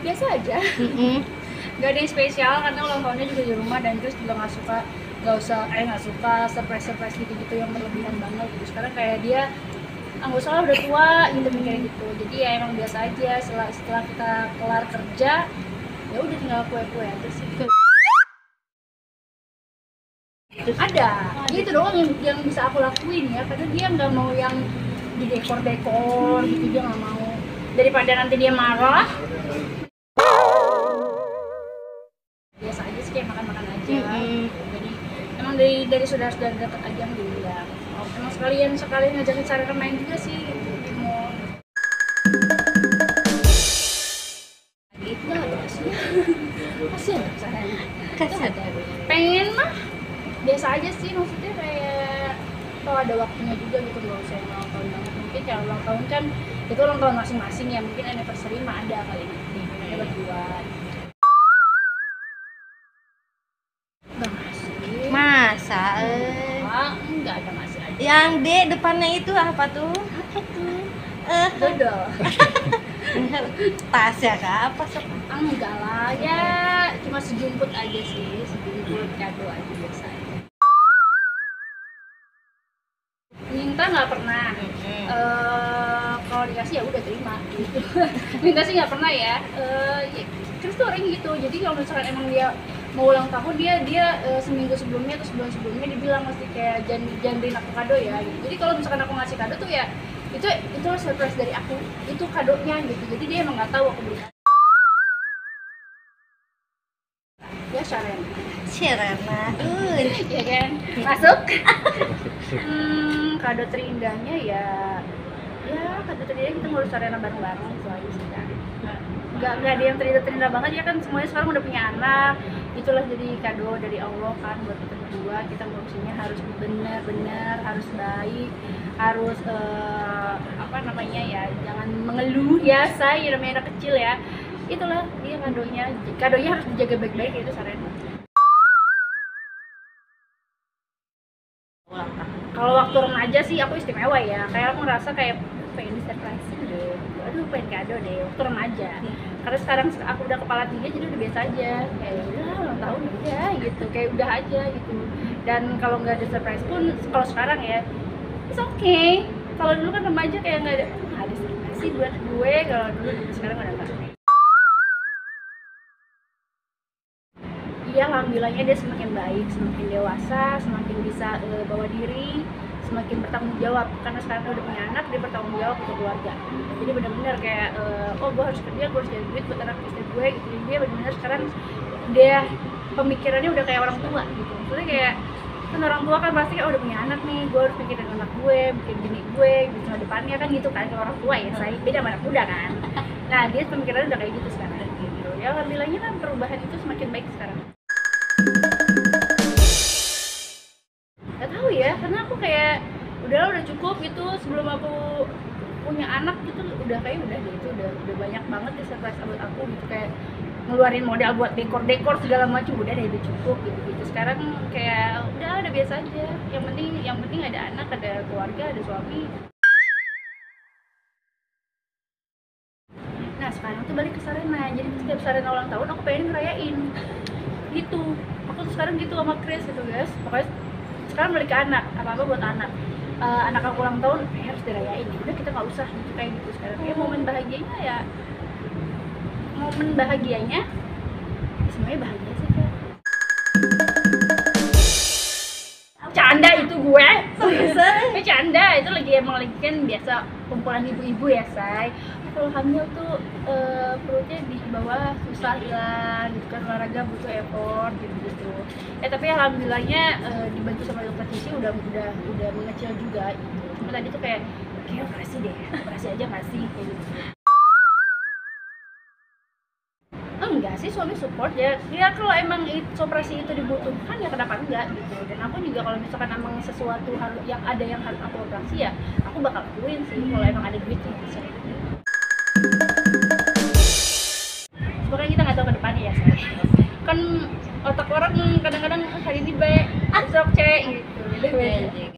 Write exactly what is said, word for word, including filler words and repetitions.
biasa aja. Mm-mm. Gak ada yang spesial karena ulang tahunnya juga di rumah, dan terus juga nggak suka nggak usah eh nggak suka surprise surprise gitu gitu yang berlebihan banget gitu. Sekarang kayak dia ah, nggak usah lah, udah tua gitu mikirnya gitu. Jadi ya emang biasa aja, setelah setelah kita kelar kerja ya udah tinggal kue-kue aja sih. Ada, dia itu doang yang, yang bisa aku lakuin ya, karena dia nggak mau yang di dekor-dekor gitu, dia nggak mau. Daripada nanti dia marah, biasa aja sih, kayak makan-makan aja. Mm-hmm. Jadi emang dari dari saudara-saudara dekat aja yang diundang. Oh, emang sekalian sekalian ngajakin Sarah main juga sih di mall. Gitu lah ada kasih. Kasihan dong Sarah. Kasihan. Pengen mah biasa aja sih, maksudnya kayak kalau ada waktunya juga gitu, nggak usah yang ulang tahun banget. Mungkin kalau ulang tahun kan itu ulang tahun masing-masing ya, mungkin anniversary mah ada kali nanti ada berdua. Nggak masih. Masa eh Ah, enggak ada masih aja. yang D depannya itu apa tuh? Apa tuh? Eh, Dodol. tas ya kak? Apa sih? Ah, enggak lah, ya cuma sejumput aja sih, sejumput kado aja biasa aja. Minta nggak pernah. Mm-hmm. Eh, kalau dikasih ya udah terima gitu. Minta sih nggak pernah ya. Eh, ya, Chris tuh orang gitu. Jadi kalau misalkan emang dia mau ulang tahun, dia dia eh, seminggu sebelumnya atau sebulan sebelumnya dibilang mesti kayak jangan jangan beliin aku kado ya gitu. Jadi kalau misalkan aku ngasih kado tuh ya itu itu surprise dari aku, itu kadonya gitu. Jadi dia emang nggak tahu aku beli. Ya Sharon. Sherena. Uh. Ya kan? Masuk. hmm, kado terindahnya ya ya kado terindahnya kita ngurus arena bareng-bareng itu aja sih kan. Nggak, nggak ada yang terindah terindah banget ya kan, semuanya sekarang udah punya anak. Itulah jadi kado dari Allah kan buat kita berdua. Kita ngurusinnya harus benar-benar, harus baik, harus eh, apa namanya ya, jangan mengeluh ya, saya namanya anak kecil ya. Itulah dia kadonya, kadonya harus dijaga baik-baik ya, itu Sarena. Kalau waktu remaja sih aku istimewa ya, kayak aku ngerasa kayak pengen di surprise deh, aduh pengen kado deh waktu remaja. Karena sekarang aku udah kepala tiga jadi udah biasa aja, kayak udah ulang tahun udah gitu, kayak udah aja gitu. Dan kalau nggak ada surprise pun, kalau sekarang ya it's okay. Kalau dulu kan remaja kayak nggak ada, "Ah, ada surprise sih buat gue." Kalau dulu, sekarang udah nggak. Iya, alhamdulillahnya dia semakin baik, semakin dewasa, semakin bisa uh, bawa diri, semakin bertanggung jawab. Karena sekarang dia udah punya anak, dia bertanggung jawab untuk keluarga. Jadi benar-benar kayak, uh, oh gue harus kerja, gue harus cari duit buat anak istri gue gitu. Jadi dia benar-benar sekarang dia pemikirannya udah kayak orang tua gitu. Maksudnya kayak kan orang tua kan pasti kayak, oh, udah punya anak nih, gue harus mikirin anak gue, mikirin bini gue, gitu depannya kan gitu kan, kalau orang tua ya, saya beda sama anak muda kan. Nah dia pemikirannya udah kayak gitu sekarang gitu. Ya alhamdulillahnya kan perubahan itu semakin baik sekarang. Gak tahu ya, karena aku kayak udah udah cukup gitu, sebelum aku punya anak gitu udah kayak udah gitu, udah udah banyak banget ya surprise buat aku gitu, kayak ngeluarin modal buat dekor-dekor segala macam, udah deh udah cukup gitu gitu. Sekarang kayak udah udah biasa aja, yang penting yang penting ada anak, ada keluarga, ada suami. Nah sekarang tuh balik ke Sarena, jadi setiap Sarena ulang tahun aku pengen ngerayain gitu. Aku tuh sekarang gitu sama Chris gitu guys, pokoknya sekarang balik ke anak, apa-apa buat anak. Uh, anak aku ulang tahun, eh, harus dirayain, udah kita nggak usah gitu, kayak gitu sekarang. Ya momen bahagianya ya, momen bahagianya semuanya bahagia sih kan. Canda itu gue, ini canda, itu lagi emang lagi kan biasa kumpulan ibu-ibu ya say. Kalau hamil tuh e, perutnya di bawah susah lah gitu kan, olahraga butuh effort gitu gitu. Eh tapi alhamdulillahnya e, dibantu sama dokter Cici udah udah udah mengecil juga gitu. Cuma tadi tuh kayak kayak operasi deh, operasi aja masih kayak gitu. Enggak sih, suami support ya. Ya kalau emang itu, operasi itu dibutuhkan ya kenapa enggak gitu. Dan aku juga kalau misalkan emang sesuatu harus yang ada yang harus aku operasi ya aku bakal lakuin sih kalau emang ada duitnya. Semoga kita nggak tahu ke depannya ya say. Kan otak orang kadang-kadang hari ini baik, besok C gitu.